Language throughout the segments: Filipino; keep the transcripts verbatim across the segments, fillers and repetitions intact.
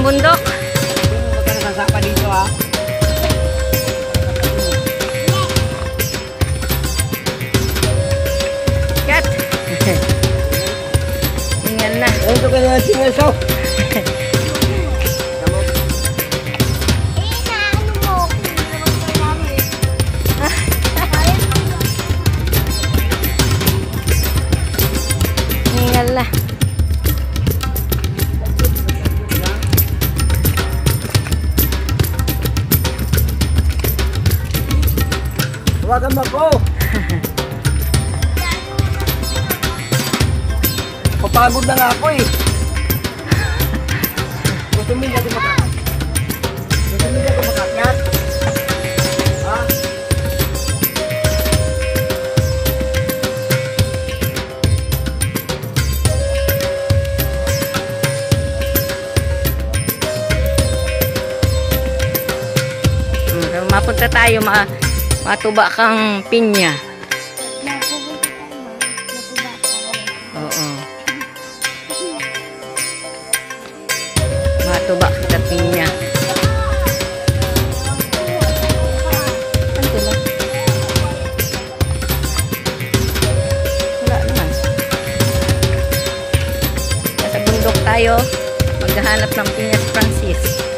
ng bundok. Huwag ka nasasapa dito ha. Kat. Ingan na. Ito ka na sinasaw. Ingan na. Huwagan mo ko. Papagod na nga ako eh. Gusto mo hindi ako makakat. Gusto mo hindi ako makakat. Ha? Hmm, mapunta tayo, ma matuba kang pinya. Oo. Matuba kita pinya. Ano lang? Wala naman. Nasa bundok tayo. Maghahanap ng pinya si Francis.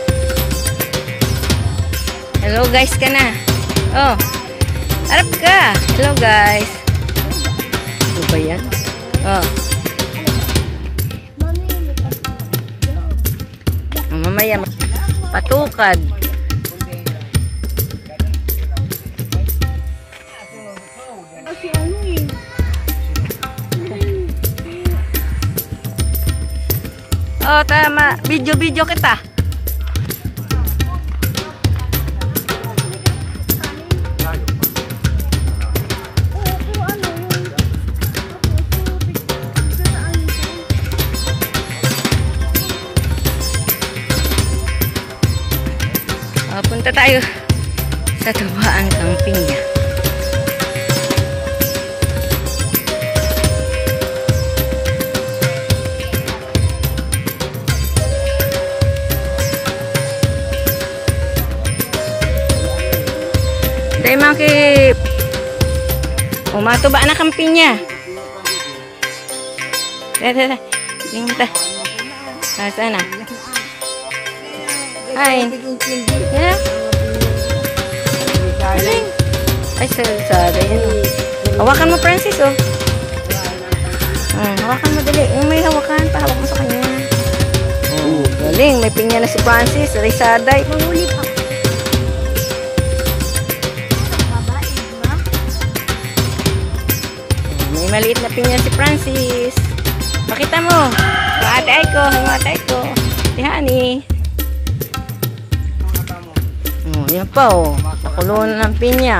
Hello guys ka na. Oh. Harap ka. Hello guys. Ano ba yan? Oh. Mamaya patukad. Oh, tama. Video-video kita. Uh, punta tayo sa tubaan kang pinya. Dahil makip umatuba na kang pinya. Dada, dada. Tingin ta. Sana. Ay. Yeah. Ay, salsada. Yan o. Hawakan mo, Francis, oh. Hmm, hawakan mo, dali. Yung may hawakan, pahawak mo sa kanya. Oh, galing. May pinya na si Francis. Salsada. Mahuli pa. May maliit na pinya si Francis. Pakita mo. Yung ate ay ko. Yung ate ay ko. Si Honey. Oh, yan pa oh. Nakulo na ng pinya.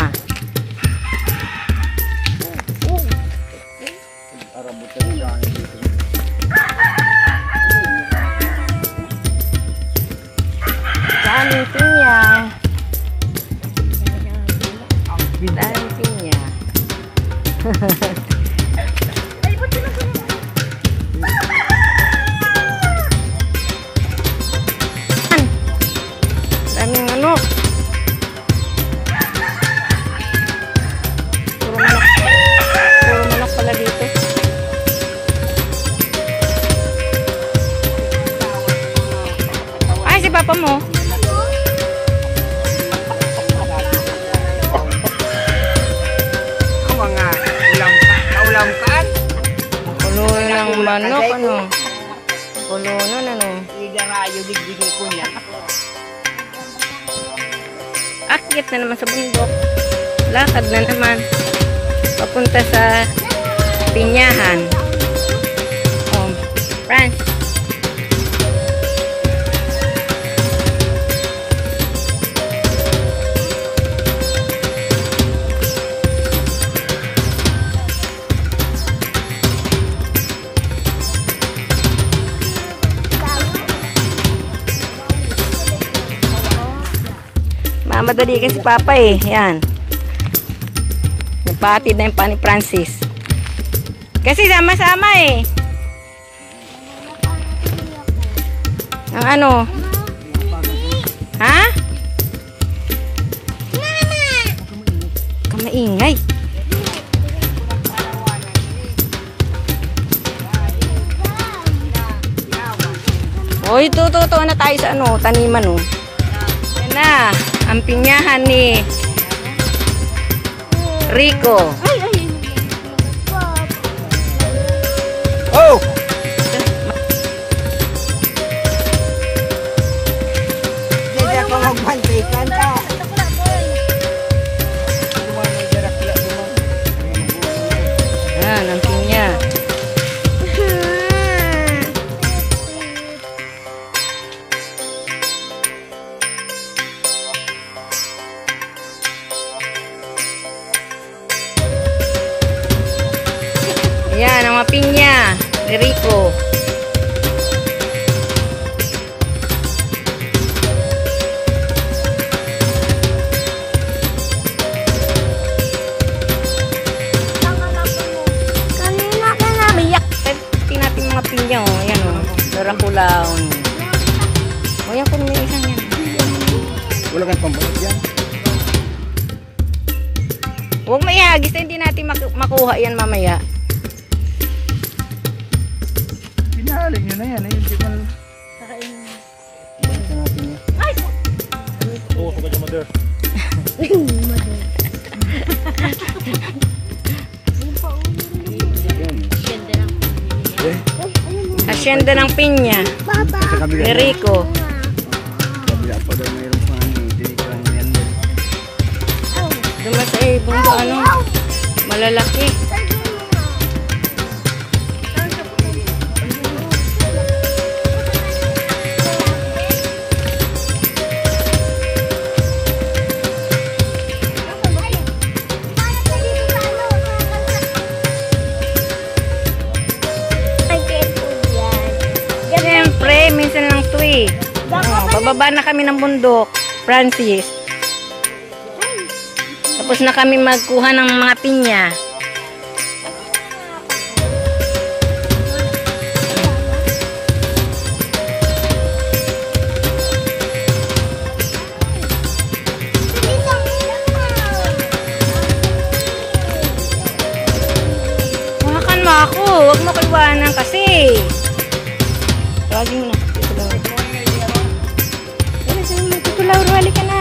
Daming pinya. Daming pinya. Daming ano. Puro manok. Puro manok pala dito. Ay, si papa mo. Ang mga ulam ka. Naulam kaan. Pulo ng manok, ano. Pulo nun, ano. Idarayo, digdigay ko niya. Akyat na naman sa bundok. Lakad na naman. Papunta sa pinyahan. Oh, France. Mamadali kasi papa eh. Yan. Nagpatid na yung pa ni Francis. Kasi sama-sama eh. Ang ano. Ha? Kamaingay. Hoy, tututo na tayo sa ano, taniman oh. Yan na, ang pinyahan ni Rico. Ay, ay. Oh! Hindi ako magbantikan ka. Yan, ang pinya. Yan, ang mga pinya ni Rico. Kanina ka na. Umiyak. Tingnan natin mga pinya oh. Ayan oh. Darang kulaon. O yan kung may isang yan. Wala kang pambayad yan. Huwag maihagis na hindi natin mak makuha yan mamaya. Pinahalik nyo na yan. Eh. Hindi man... Ay! Oo, oh, ka mother. Asyenda ng pinya Baba. Sa kabila. ni Rico. Kabila pa daw mayroon pa ano. Hindi ko lang yan. Dumas ay bunda ano. Malalaki. Siyempre, minsan lang ito eh. Oh, bababa na kami ng bundok, Francis. Tapos na kami magkuha ng mga pinya. Hawakan mo ako, huwag mo ko iwanan kasi. Tawagin mo na. Tito Lauro. Dali, sabi mo, Tito Lauro, halika na.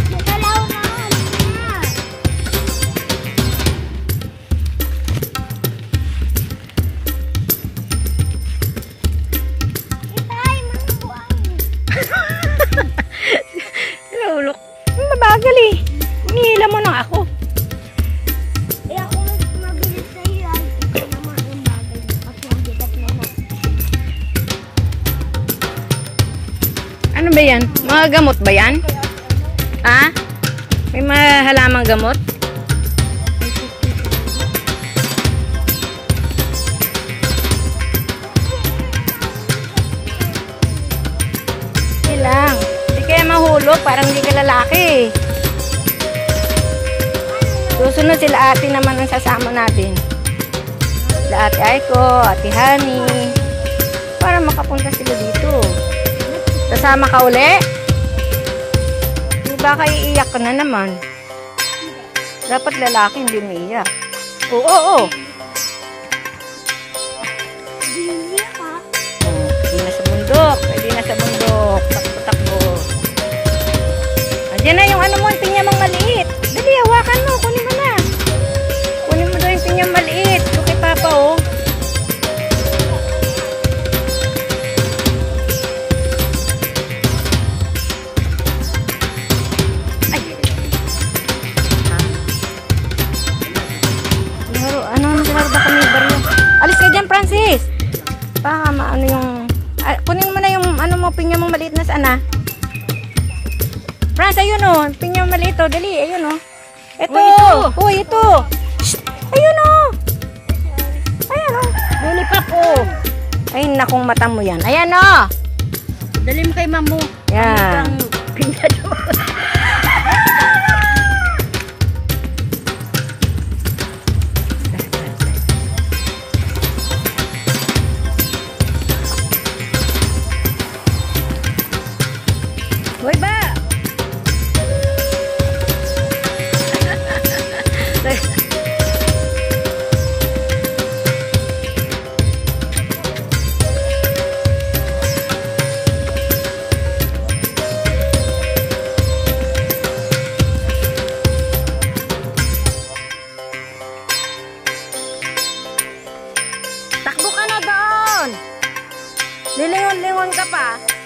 Lauro, mabagal eh. Hinihila mo na ako. Eh, ako mas mabilis sa'yo. Ikaw naman ang bagay. Kasi ang bigat naman. Ano ba yan? Mga gamot ba yan? Ha? May mga halamang gamot? Hindi lang. Hindi kaya mahulog. Parang hindi ka lalaki. Susunod sila ate naman ang sasama natin. Sila ate Aiko, ate Hani. Para makapunta sila dito. Sasama ka uli? Di ba kayo iiyak ka na naman? Dapat lalaki hindi umiiyak. Oo, oo, oo. Hindi ka. Oh, hindi na sa bundok. Hindi na sa bundok. Takbo-takbo. Andiyan na yung ano mo, yung pinyamang maliit. Dali, hawakan mo. Kunin mo na. Kunin mo daw yung pinyamang maliit. Ito kay Papa, oh. Ay. Ha? Laro, ano, naglaro ba kami baryo? Alis ka dyan, Francis. Baka maano yung... Ah, kunin mo na yung ano mo, pinya mo maliit na sana. Franz, ayun o. Oh, pinya mo maliit o. Dali, ayun o. Oh. Ito. Uy, ito. Shh, ayun o. Oh. Ayan o. Oh. Lollipop o. Oh. Ay, nakong mata mo yan. Ayan o. Oh. Dali mo kay mamu. Yan. Pinya doon. Hoy ba? lingon ka pa.